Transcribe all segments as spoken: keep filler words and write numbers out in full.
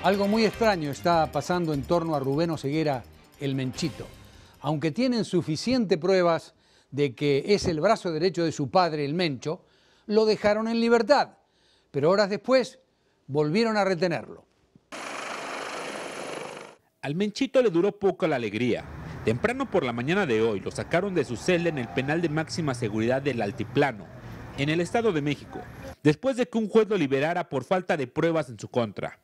Algo muy extraño está pasando en torno a Rubén Oseguera, el Menchito. Aunque tienen suficientes pruebas de que es el brazo derecho de su padre, el Mencho, lo dejaron en libertad, pero horas después volvieron a retenerlo. Al Menchito le duró poco la alegría. Temprano por la mañana de hoy lo sacaron de su celda en el penal de máxima seguridad del Altiplano, en el Estado de México, después de que un juez lo liberara por falta de pruebas en su contra.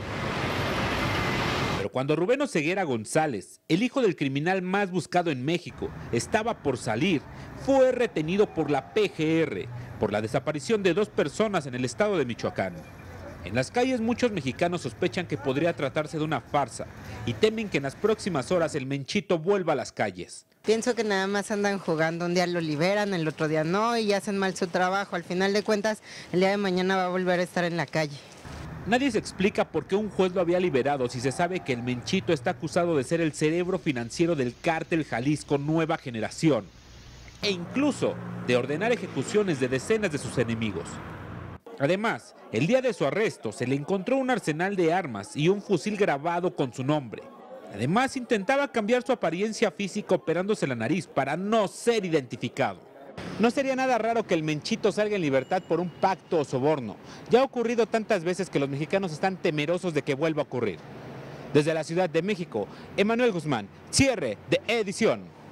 Pero cuando Rubén Oseguera González, el hijo del criminal más buscado en México, estaba por salir, fue retenido por la P G R por la desaparición de dos personas en el estado de Michoacán. En las calles muchos mexicanos sospechan que podría tratarse de una farsa y temen que en las próximas horas el Menchito vuelva a las calles. Pienso que nada más andan jugando, un día lo liberan, el otro día no, y hacen mal su trabajo. Al final de cuentas, el día de mañana va a volver a estar en la calle. Nadie se explica por qué un juez lo había liberado si se sabe que el Menchito está acusado de ser el cerebro financiero del cártel Jalisco Nueva Generación e incluso de ordenar ejecuciones de decenas de sus enemigos. Además, el día de su arresto se le encontró un arsenal de armas y un fusil grabado con su nombre. Además, intentaba cambiar su apariencia física operándose la nariz para no ser identificado. No sería nada raro que el Menchito salga en libertad por un pacto o soborno. Ya ha ocurrido tantas veces que los mexicanos están temerosos de que vuelva a ocurrir. Desde la Ciudad de México, Emanuel Guzmán, cierre de edición.